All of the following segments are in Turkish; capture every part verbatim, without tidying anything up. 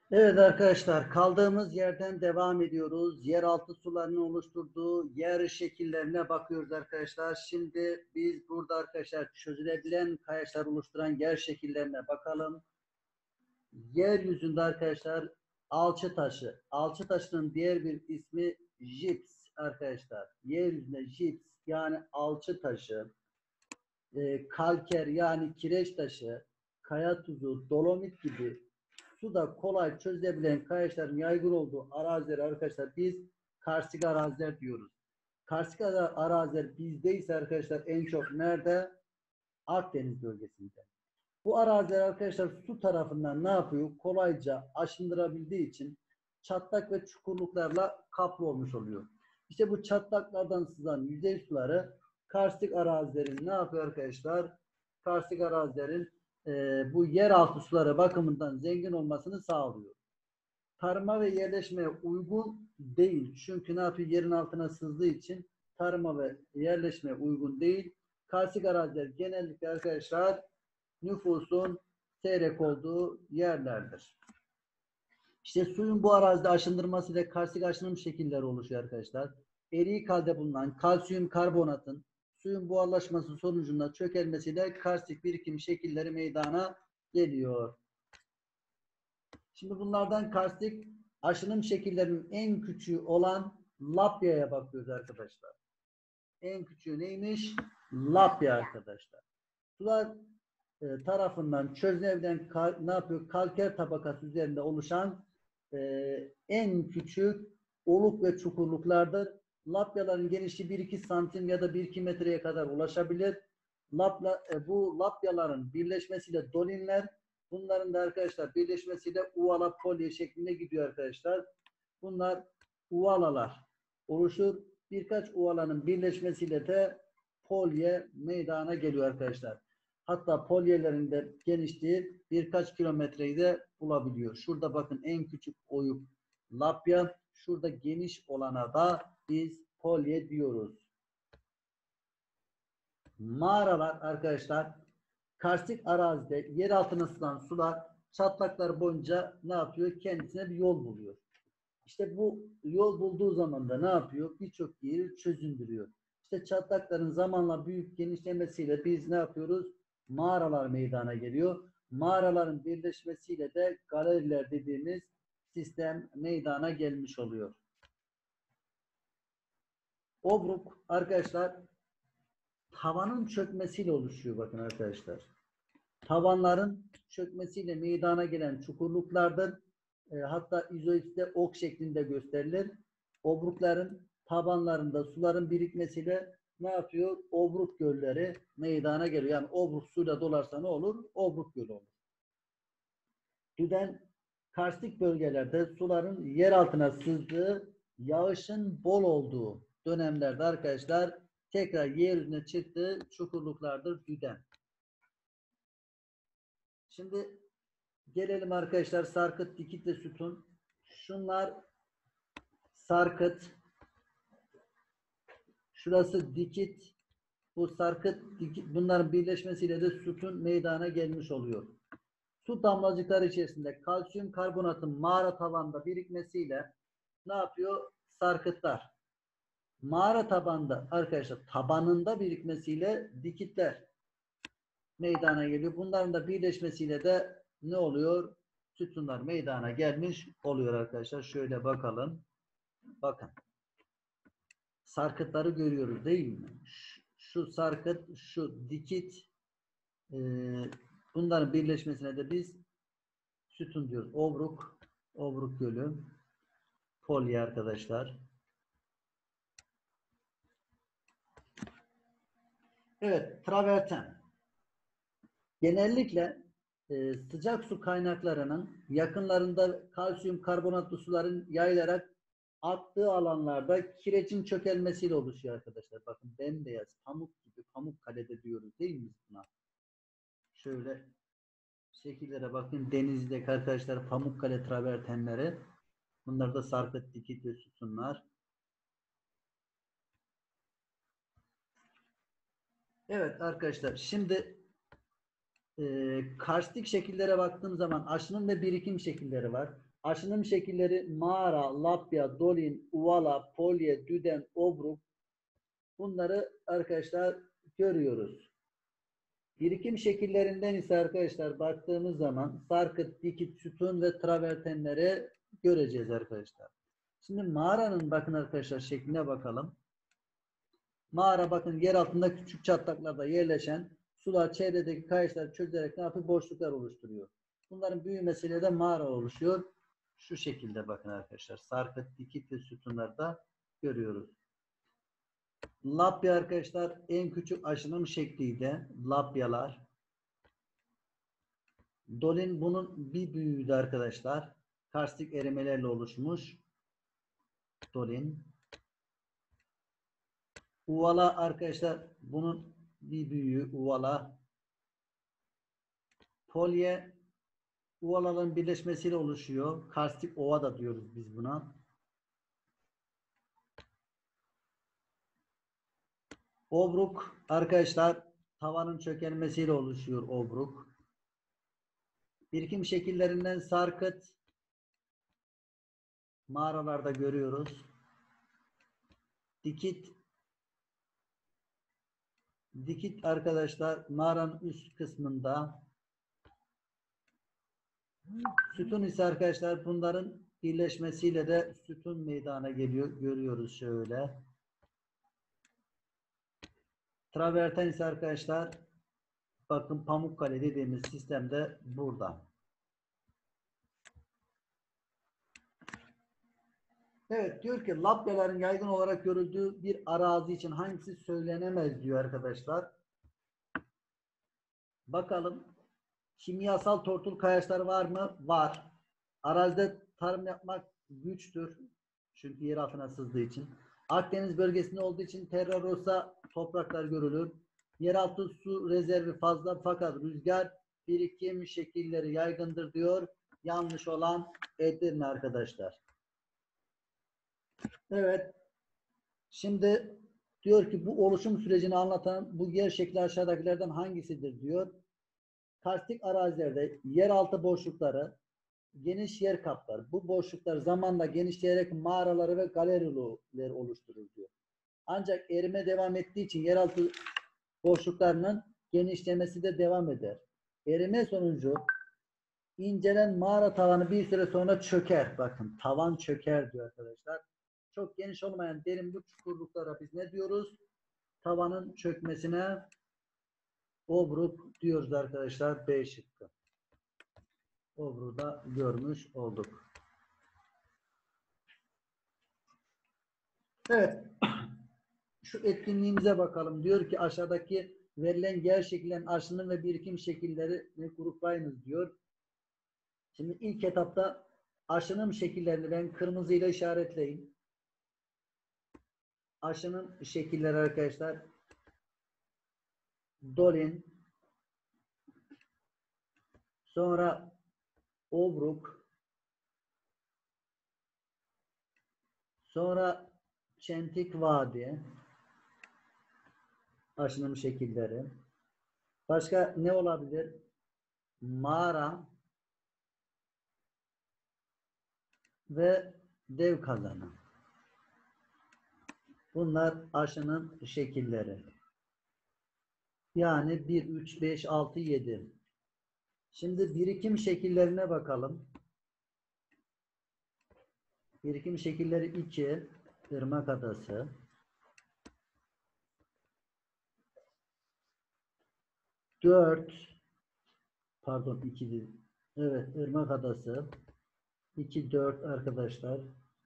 Evet arkadaşlar, kaldığımız yerden devam ediyoruz. Yeraltı sularının oluşturduğu yer şekillerine bakıyoruz arkadaşlar. Şimdi biz burada arkadaşlar çözülebilen kayaçlar oluşturan yer şekillerine bakalım. Yeryüzünde arkadaşlar alçı taşı. Alçı taşının diğer bir ismi jips arkadaşlar. Yeryüzünde jips yani alçı taşı, e, kalker yani kireç taşı, kaya tuzu, dolomit gibi suda kolay çözülebilen kayaçların yaygın olduğu arazileri arkadaşlar biz karstik araziler diyoruz. Karstik araziler bizde ise arkadaşlar en çok nerede? Akdeniz bölgesinde. Bu araziler arkadaşlar su tarafından ne yapıyor? Kolayca aşındırabildiği için çatlak ve çukurluklarla kaplı olmuş oluyor. İşte bu çatlaklardan sızan yüzey suları karstik arazilerin ne yapıyor arkadaşlar? Karstik arazilerin e, bu yeraltı suları bakımından zengin olmasını sağlıyor. Tarıma ve yerleşmeye uygun değil. Çünkü ne yapıyor? Yerin altına sızdığı için tarıma ve yerleşmeye uygun değil. Karstik araziler genellikle arkadaşlar nüfusun seyrek olduğu yerlerdir. İşte suyun bu arazide aşındırmasıyla karstik aşınım şekilleri oluşuyor arkadaşlar. Erik halde bulunan kalsiyum karbonatın suyun buharlaşması sonucunda çökelmesiyle karstik birikim şekilleri meydana geliyor. Şimdi bunlardan karstik aşınım şekillerinin en küçüğü olan Lapya'ya bakıyoruz arkadaşlar. En küçüğü neymiş? Lapya arkadaşlar. Sular e, tarafından çözünebilen ne yapıyor? Kalker tabakası üzerinde oluşan e, en küçük oluk ve çukurluklardır. Lapyaların genişliği bir iki santim ya da bir iki metreye kadar ulaşabilir. Lapla, e, bu lapyaların birleşmesiyle dolinler, bunların da arkadaşlar birleşmesiyle uvala polye şeklinde gidiyor arkadaşlar. Bunlar uvalalar oluşur. Birkaç uvalanın birleşmesiyle de polye meydana geliyor arkadaşlar. Hatta polyelerin de genişliği birkaç kilometreyi de bulabiliyor. Şurada bakın en küçük oyuk lapya. Şurada geniş olana da biz polye diyoruz. Mağaralar arkadaşlar karstik arazide yer altına sızan sular çatlaklar boyunca ne yapıyor? Kendisine bir yol buluyor. İşte bu yol bulduğu zaman da ne yapıyor? Birçok yeri çözündürüyor. İşte çatlakların zamanla büyük genişlemesiyle biz ne yapıyoruz? Mağaralar meydana geliyor. Mağaraların birleşmesiyle de galeriler dediğimiz sistem meydana gelmiş oluyor. Obruk arkadaşlar tavanın çökmesiyle oluşuyor bakın arkadaşlar. Tavanların çökmesiyle meydana gelen çukurluklardır. E, hatta izoipside ok şeklinde gösterilir. Obrukların tabanlarında suların birikmesiyle ne yapıyor? Obruk gölleri meydana geliyor. Yani obruk suyla dolarsa ne olur? Obruk gölü olur. Düden karstik bölgelerde suların yer altına sızdığı, yağışın bol olduğu dönemlerde arkadaşlar tekrar yeryüzüne çıktığı çukurluklardır düden. Şimdi gelelim arkadaşlar sarkıt, dikit ve sütun. Şunlar sarkıt, şurası dikit, bu sarkıt, dikit, bunların birleşmesiyle de sütun meydana gelmiş oluyor. Su damlacıkları içerisinde kalsiyum karbonatın mağara tavanında birikmesiyle ne yapıyor? Sarkıtlar. Mağara tabanda arkadaşlar tabanında birikmesiyle dikitler meydana geliyor. Bunların da birleşmesiyle de ne oluyor? Sütunlar meydana gelmiş oluyor arkadaşlar. Şöyle bakalım. Bakın. Sarkıtları görüyoruz değil mi? Şu sarkıt, şu dikit e, bunların birleşmesine de biz sütun diyoruz. Obruk, Obruk Gölü, polye arkadaşlar. Evet, traverten. Genellikle e, sıcak su kaynaklarının yakınlarında kalsiyum karbonatlı suların yayılarak aktığı alanlarda kireçin çökelmesiyle oluşuyor arkadaşlar. Bakın bembeyaz, pamuk gibi, pamuk kalede diyoruz değil mi buna? Şöyle şekillere bakın. Denizli'deki arkadaşlar Pamukkale travertenleri. Bunlar da sarkıt, dikit ve sütunlar. Evet arkadaşlar şimdi e, karstik şekillere baktığım zaman aşınım ve birikim şekilleri var. Aşınım şekilleri mağara, lapya, dolin, uvala, polye, düden, obruk. Bunları arkadaşlar görüyoruz. Birikim şekillerinden ise arkadaşlar baktığımız zaman sarkıt, dikit, sütun ve travertenleri göreceğiz arkadaşlar. Şimdi mağaranın bakın arkadaşlar şekline bakalım. Mağara bakın yer altında küçük çatlaklarda yerleşen sular çevredeki kayaçları çözerek ne yapıyor? Boşluklar oluşturuyor. Bunların büyümesiyle de mağara oluşuyor. Şu şekilde bakın arkadaşlar. Sarkıt, dikit ve sütunlarda görüyoruz. Lapya arkadaşlar en küçük aşınım şekliydi. Lapyalar. Dolin bunun bir büyüğüydü arkadaşlar. Karstik erimelerle oluşmuş. Dolin. Uvala arkadaşlar bunun bir büyüğü uvala. Polye uvalaların birleşmesiyle oluşuyor. Karstik ova da diyoruz biz buna. Obruk arkadaşlar tavanın çökelmesiyle oluşuyor obruk. Birikim şekillerinden sarkıt mağaralarda görüyoruz. Dikit dikit arkadaşlar mağaranın üst kısmında. Sütun ise arkadaşlar bunların birleşmesiyle de sütun meydana geliyor. Görüyoruz şöyle. Traverten ise arkadaşlar bakın Pamukkale dediğimiz sistemde burada. Evet diyor ki lapyaların yaygın olarak görüldüğü bir arazi için hangisi söylenemez diyor arkadaşlar. Bakalım. Kimyasal tortul kayaçlar var mı? Var. Arazide tarım yapmak güçtür. Çünkü yer altına sızdığı için. Akdeniz bölgesinde olduğu için terra rosa topraklar görülür. Yeraltı su rezervi fazla fakat rüzgar birikim şekilleri yaygındır diyor. Yanlış olan Edirne arkadaşlar. Evet. Şimdi diyor ki bu oluşum sürecini anlatan bu yer şekli aşağıdakilerden hangisidir diyor. Karstik arazilerde yeraltı boşlukları geniş yer kaplar. Bu boşluklar zamanla genişleyerek mağaraları ve galeriler oluşturur diyor. Ancak erime devam ettiği için yeraltı boşluklarının genişlemesi de devam eder. Erime sonucu incelen mağara tavanı bir süre sonra çöker. Bakın tavan çöker diyor arkadaşlar. Çok geniş olmayan derin bu çukurluklara biz ne diyoruz? Tavanın çökmesine obruk diyoruz arkadaşlar. B şıkkı. Obruğu da görmüş olduk. Evet. Şu etkinliğimize bakalım. Diyor ki aşağıdaki verilen yer şekillerin aşınım ve birikim şekillerini gruplayınız diyor. Şimdi ilk etapta aşınım şekillerini ben kırmızıyla işaretleyin. Aşınım şekilleri arkadaşlar dolin, sonra obruk, sonra çentik vadi aşınım şekilleri. Başka ne olabilir? Mağara ve dev kazanı. Bunlar aşının şekilleri. Yani bir, üç, beş, altı, yedi. Şimdi birikim şekillerine bakalım. Birikim şekilleri iki. Irmak Adası. dört. Pardon iki değil. Evet Irmak Adası. iki, dört arkadaşlar.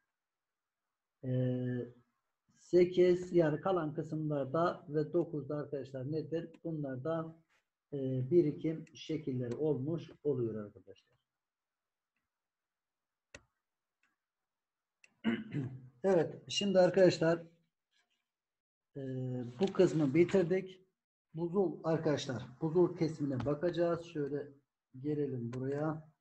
Ee, sekiz yani kalan kısımlarda ve dokuzda arkadaşlar nedir? Bunlar da e, birikim şekilleri olmuş oluyor arkadaşlar. Evet şimdi arkadaşlar e, bu kısmı bitirdik. Buzul arkadaşlar buzul kesimine bakacağız. Şöyle gelelim buraya.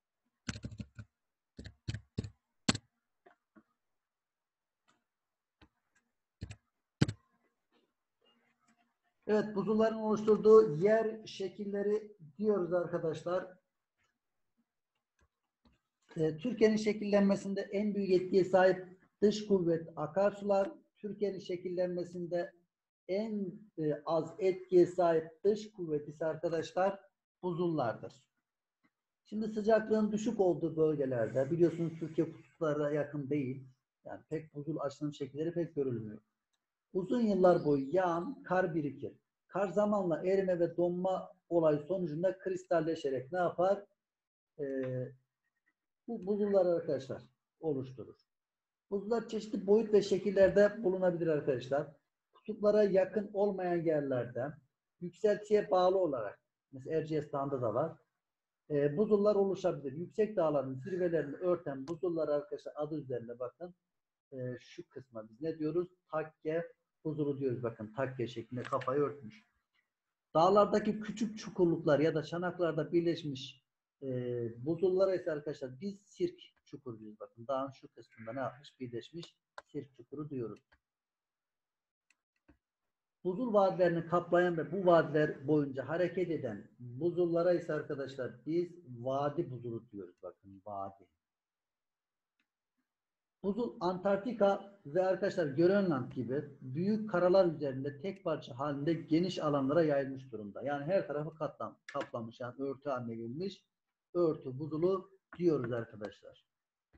Evet buzulların oluşturduğu yer şekilleri diyoruz arkadaşlar. E, Türkiye'nin şekillenmesinde en büyük etkiye sahip dış kuvvet akarsular, Türkiye'nin şekillenmesinde en e, az etkiye sahip dış kuvvet ise arkadaşlar buzullardır. Şimdi sıcaklığın düşük olduğu bölgelerde biliyorsunuz Türkiye kutuplara yakın değil. Yani pek buzul aşınım şekilleri pek görülmüyor. Uzun yıllar boyu yağan kar birikir. Kar zamanla erime ve donma olayı sonucunda kristalleşerek ne yapar? Ee, bu buzullar arkadaşlar oluşturur. Buzullar çeşitli boyut ve şekillerde bulunabilir arkadaşlar. Kutuplara yakın olmayan yerlerde yükseltiye bağlı olarak mesela Erciyes Dağı'nda da var. E, buzullar oluşabilir. Yüksek dağların zirvelerini örten buzullar arkadaşlar adı üzerinde bakın. E, şu kısma biz ne diyoruz? Takke buzulu diyoruz bakın. Takke şeklinde kafayı örtmüş. Dağlardaki küçük çukurluklar ya da çanaklarda birleşmiş e, buzullara ise arkadaşlar biz sirk çukuru diyoruz. Bakın dağın şu kısmında ne yapmış? Birleşmiş sirk çukuru diyoruz. Buzul vadilerini kaplayan ve bu vadiler boyunca hareket eden buzullara ise arkadaşlar biz vadi buzulu diyoruz. Bakın vadi. Buzul Antarktika ve arkadaşlar Grönland gibi büyük karalar üzerinde tek parça halinde geniş alanlara yayılmış durumda. Yani her tarafı katlam, kaplamış. Yani örtü haline gelmiş. Örtü buzulu diyoruz arkadaşlar.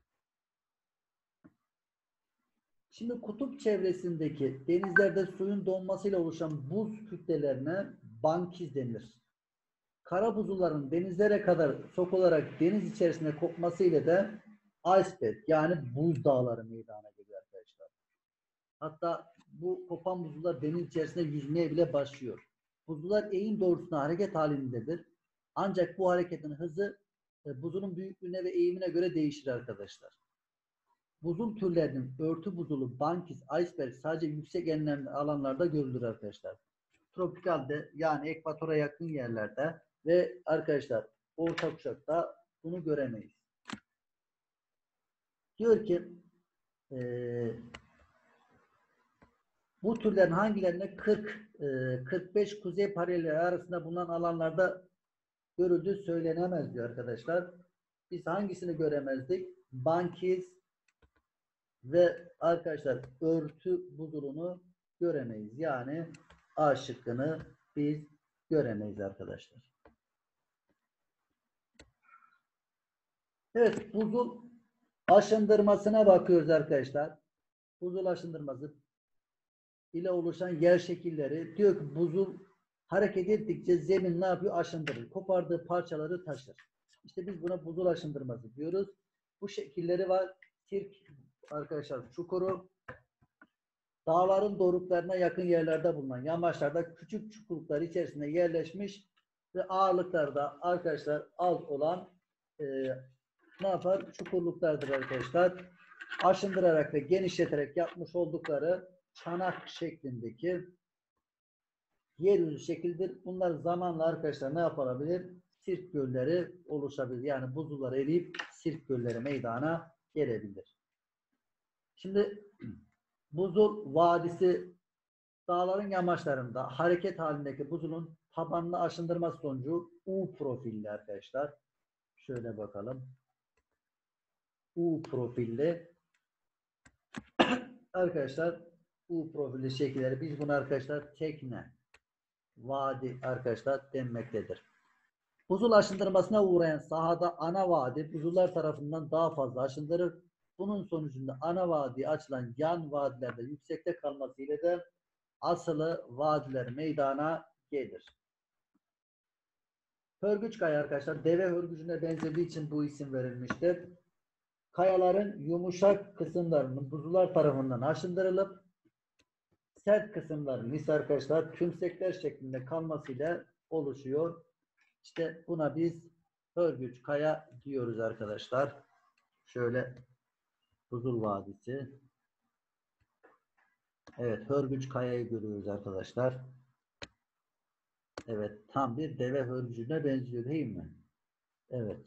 Şimdi kutup çevresindeki denizlerde suyun donmasıyla oluşan buz kütlelerine bankiz denir. Kara buzulların denizlere kadar sokularak deniz içerisine kopmasıyla da iceberg yani buz dağları meydana geliyor arkadaşlar. Hatta bu kopan buzullar deniz içerisinde yüzmeye bile başlıyor. Buzullar eğim doğrultusunda hareket halindedir. Ancak bu hareketin hızı buzulun büyüklüğüne ve eğimine göre değişir arkadaşlar. Buzul türlerinin örtü buzulu, bankis, iceberg sadece yüksek enlemli alanlarda görülür arkadaşlar. Tropikalde yani ekvatora yakın yerlerde ve arkadaşlar orta kuşakta bunu göremeyiz. Diyor ki ee, bu türlerin hangilerine kırk kırk beş kuzey paraleli arasında bulunan alanlarda görüldüğü söylenemez diyor arkadaşlar. Biz hangisini göremezdik? Bankiz ve arkadaşlar örtü buzulunu göremeyiz. Yani A şıkkını biz göremeyiz arkadaşlar. Evet, buzul aşındırmasına bakıyoruz arkadaşlar. Buzul aşındırması ile oluşan yer şekilleri diyor ki buzul hareket ettikçe zemin ne yapıyor? Aşındırır. Kopardığı parçaları taşır. İşte biz buna buzul aşındırması diyoruz. Bu şekilleri var. Sirk arkadaşlar çukuru, dağların doruklarına yakın yerlerde bulunan yamaçlarda küçük çukurluklar içerisinde yerleşmiş ve ağırlıklarda arkadaşlar az olan e, ne yapar? Çukurluklardır arkadaşlar. Aşındırarak ve genişleterek yapmış oldukları çanak şeklindeki yeryüzü şekildir. Bunlar zamanla arkadaşlar ne yapabilir? Sirk gölleri oluşabilir. Yani buzullar eriyip sirk gölleri meydana gelebilir. Şimdi buzul vadisi dağların yamaçlarında hareket halindeki buzulun tabanını aşındırması sonucu U profilli arkadaşlar. Şöyle bakalım. U profilli arkadaşlar U profilli şekilleri biz bunu arkadaşlar tekne vadi arkadaşlar denmektedir. Buzul aşındırmasına uğrayan sahada ana vadi buzullar tarafından daha fazla aşındırır. Bunun sonucunda ana vadi açılan yan vadilerde yüksekte kalması ile de asılı vadiler meydana gelir. Hörgüç kaya arkadaşlar deve hörgücüne benzediği için bu isim verilmiştir. Kayaların yumuşak kısımlarının buzullar tarafından aşındırılıp sert kısımların ise arkadaşlar tümsekler şeklinde kalmasıyla oluşuyor. İşte buna biz hörgüç kaya diyoruz arkadaşlar. Şöyle Buzul Vadisi. Evet, hörgüç kayayı görüyoruz arkadaşlar. Evet, tam bir deve hörgücüne benziyor değil mi? Evet.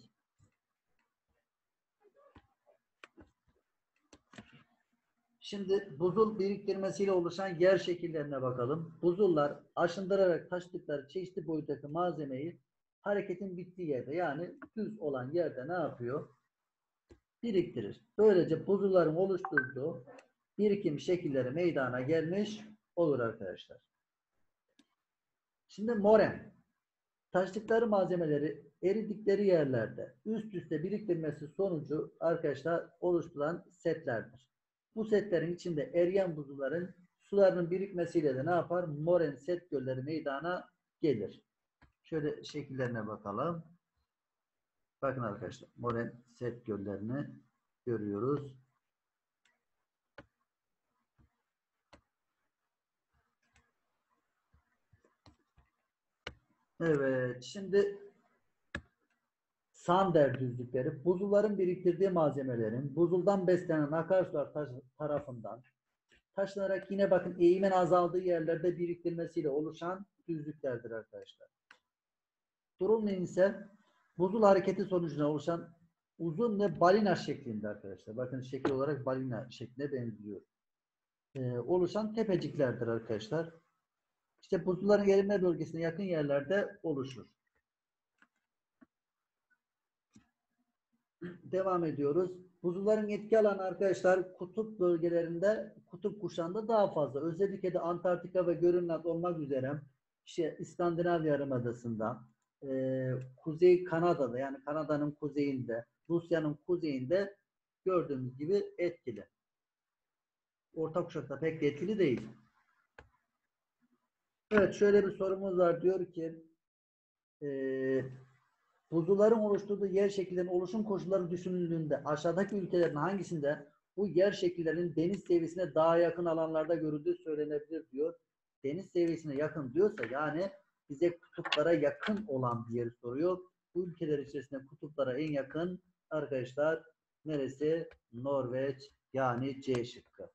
Şimdi buzul biriktirmesiyle oluşan yer şekillerine bakalım. Buzullar aşındırarak taşıdıkları çeşitli boyuttaki malzemeyi hareketin bittiği yerde yani düz olan yerde ne yapıyor? biriktirir. Böylece buzulların oluşturduğu birikim şekilleri meydana gelmiş olur arkadaşlar. Şimdi moren. Taştıkları malzemeleri eridikleri yerlerde üst üste biriktirmesi sonucu arkadaşlar oluşturulan setlerdir. Bu setlerin içinde eriyen buzulların sularının birikmesiyle de ne yapar? Moren set gölleri meydana gelir. Şöyle şekillerine bakalım. Bakın arkadaşlar, moren set göllerini görüyoruz. Evet, şimdi Sander düzlükleri, buzulların biriktirdiği malzemelerin buzuldan beslenen akarsular tarafından taşınarak yine bakın eğimin azaldığı yerlerde biriktirmesiyle oluşan düzlüklerdir arkadaşlar. Durulmin ise buzul hareketi sonucunda oluşan uzun ve balina şeklinde arkadaşlar. Bakın şekil olarak balina şekline benziyor. Ee, oluşan tepeciklerdir arkadaşlar. İşte buzulların erime bölgesine yakın yerlerde oluşur. Devam ediyoruz. Buzulların etki alanı arkadaşlar kutup bölgelerinde, kutup kuşağında daha fazla. Özellikle de Antarktika ve Grönland olmak üzere işte İskandinav Yarımadası'nda, e, Kuzey Kanada'da yani Kanada'nın kuzeyinde, Rusya'nın kuzeyinde gördüğümüz gibi etkili. Orta kuşakta pek de etkili değil. Evet, şöyle bir sorumuz var. Diyor ki eee buzulların oluşturduğu yer şekillerinin oluşum koşulları düşünüldüğünde aşağıdaki ülkelerin hangisinde bu yer şekillerinin deniz seviyesine daha yakın alanlarda görüldüğü söylenebilir diyor. Deniz seviyesine yakın diyorsa yani bize kutuplara yakın olan bir yeri soruyor. Bu ülkeler içerisinde kutuplara en yakın arkadaşlar neresi? Norveç yani C şıkkı.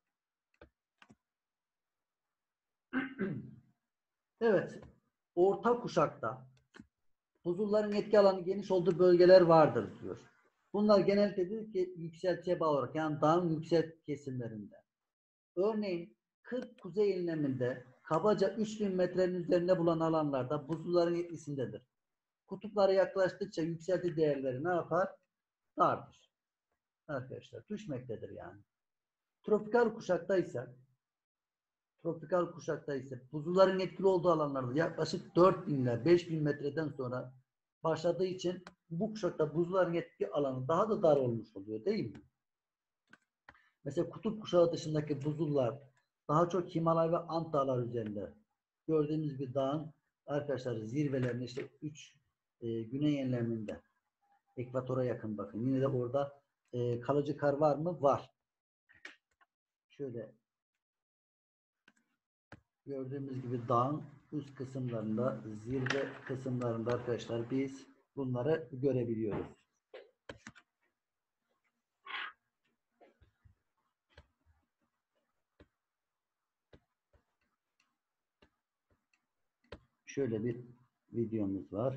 Evet. Orta kuşakta buzulların etki alanı geniş olduğu bölgeler vardır diyor. Bunlar genellikle diyor ki yükseltiye bağlı olarak yani dağın yüksek kesimlerinde. Örneğin kırk kuzey enleminde kabaca üç bin metrenin üzerinde bulan alanlarda buzulların etkisindedir. Kutuplara yaklaştıkça yükselti değerleri ne yapar? Dardır. Arkadaşlar düşmektedir yani. Tropikal kuşakta ise tropikal kuşakta ise buzulların etkili olduğu alanlarda yaklaşık dört bin ile beş bin metreden sonra başladığı için bu kuşakta buzulların etki alanı daha da dar olmuş oluyor değil mi? Mesela kutup kuşağı dışındaki buzullar daha çok Himalay ve Ant dağlar üzerinde gördüğümüz bir dağın arkadaşlar zirvelerinde işte üç e, güney enleminde ekvatora yakın bakın. Yine de orada e, kalıcı kar var mı? Var. Şöyle gördüğümüz gibi dağın üst kısımlarında, zirve kısımlarında arkadaşlar biz bunları görebiliyoruz. Şöyle bir videomuz var.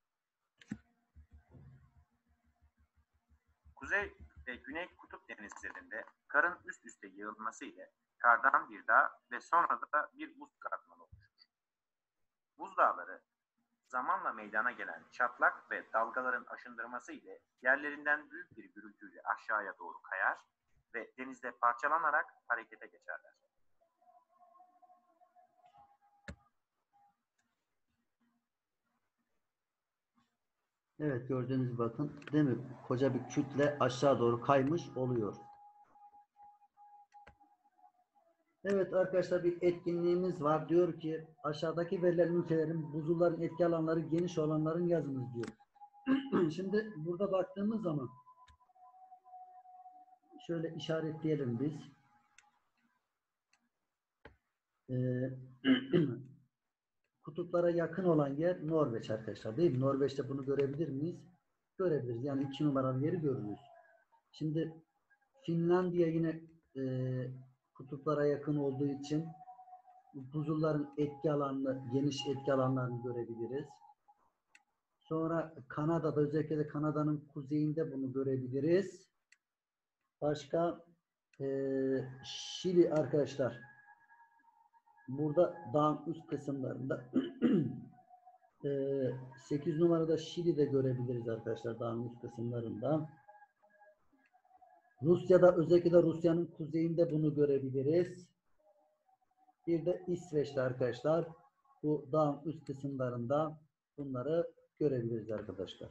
Kuzey ve Güney Kutup denizlerinde karın üst üste yığılması ile kardan bir dağ ve sonra da bir buz katmanı oluşur. Buz dağları zamanla meydana gelen çatlak ve dalgaların aşındırması ile yerlerinden büyük bir gürültüyle aşağıya doğru kayar ve denizde parçalanarak harekete geçerler. Evet gördüğünüz bakın değil mi? Koca bir kütle aşağı doğru kaymış oluyor. Evet arkadaşlar bir etkinliğimiz var. Diyor ki aşağıdaki verilen ülkelerin buzulların etki alanları geniş olanların yazınız diyor. Şimdi burada baktığımız zaman şöyle işaretleyelim biz. Ee, kutuplara yakın olan yer Norveç arkadaşlar değil mi? Norveç'te bunu görebilir miyiz? Görebiliriz. Yani iki numaralı yeri görürüz. Şimdi Finlandiya yine e, kutuplara yakın olduğu için buzulların etki alanını, geniş etki alanlarını görebiliriz. Sonra Kanada'da özellikle de Kanada'nın kuzeyinde bunu görebiliriz. Başka e, Şili arkadaşlar. Burada dağın üst kısımlarında e, sekiz numarada Şili'de görebiliriz arkadaşlar dağın üst kısımlarında. Rusya'da, özellikle de Rusya'nın kuzeyinde bunu görebiliriz. Bir de İsveç'te arkadaşlar bu dağın üst kısımlarında bunları görebiliriz arkadaşlar.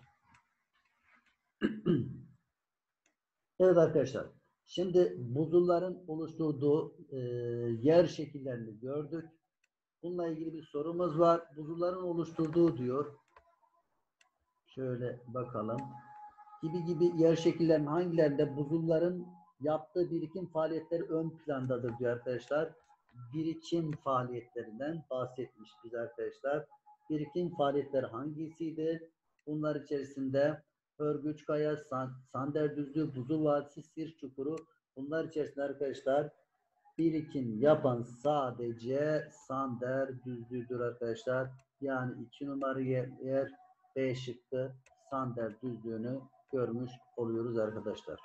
Evet arkadaşlar. Şimdi buzulların oluşturduğu e, yer şekillerini gördük. Bununla ilgili bir sorumuz var. Buzulların oluşturduğu diyor. Şöyle bakalım. Gibi gibi yer şekillerinin hangilerinde buzulların yaptığı birikim faaliyetleri ön plandadır diyor arkadaşlar. Birikim faaliyetlerinden bahsetmiş biz arkadaşlar. Birikim faaliyetleri hangisiydi? Bunlar içerisinde Hörgüç Kaya, San, Sander Düzlüğü, Buzul Vadisi, Sir Çukuru. Bunlar içerisinde arkadaşlar birikim yapan sadece Sander Düzlüğü'dür arkadaşlar. Yani iki numaralı yer B şıkkı Sander Düzlüğü'nü görmüş oluyoruz arkadaşlar.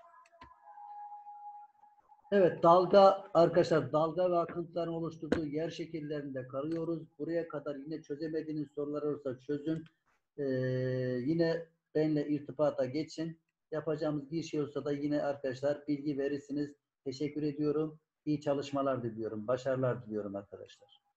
Evet, dalga arkadaşlar, dalga ve akıntıların oluşturduğu yer şekillerinde kalıyoruz. Buraya kadar yine çözemediğiniz sorular olursa çözün. Ee, yine benimle irtibata geçin. Yapacağımız bir şey olsa da yine arkadaşlar bilgi verirsiniz. Teşekkür ediyorum. İyi çalışmalar diliyorum. Başarılar diliyorum arkadaşlar.